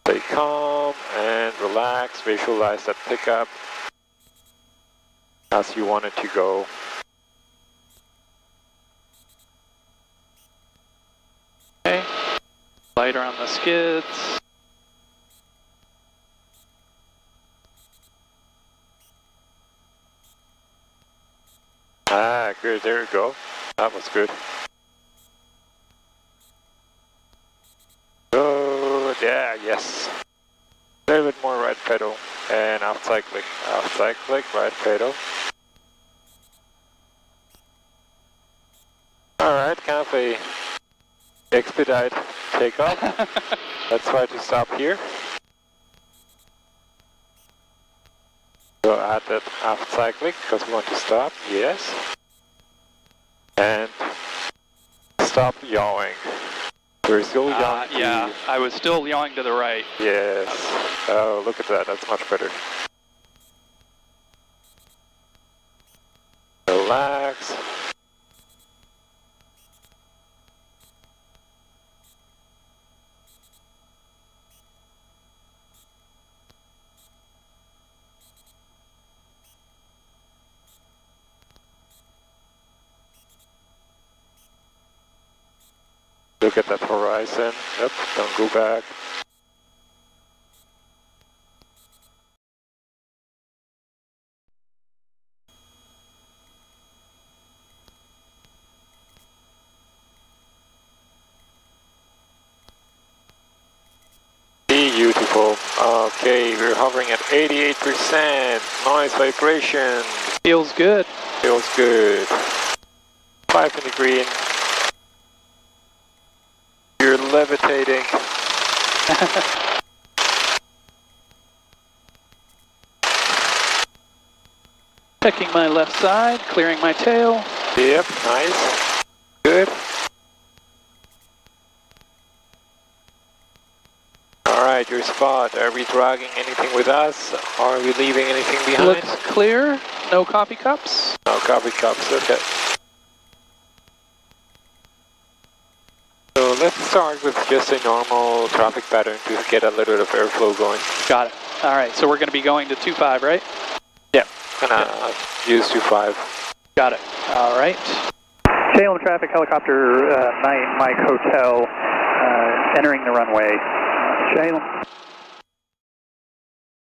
Stay calm and relax, visualize that pickup as you want it to go. Okay, lighter on the skids. Ah, good, there you go. That was good. Good, yeah, yes. A little bit more right pedal and outside click, right pedal. Alright, kind of a expedite takeoff. Let's try to stop here. So add that outside click because we want to stop, yes. And stop yawing. We're still yawing. Yeah, I was still yawing to the right. Yes. Oh, look at that, that's much better. Relax. Look at that horizon. Yep, don't go back. Beautiful. Okay, we're hovering at 88%. Noise vibration. Feels good. Feels good. 5 in the green. You're levitating. Checking my left side, clearing my tail. Yep, nice. Good. Alright, your spot. Are we dragging anything with us? Are we leaving anything behind? Looks clear. No coffee cups. No coffee cups, okay. So let's start with just a normal traffic pattern to get a little bit of airflow going. Got it. Alright, so we're going to be going to 2.5, right? Yeah, gonna use 2.5. Got it. Alright. Salem traffic, helicopter 9 Mike Hotel, entering the runway. Salem.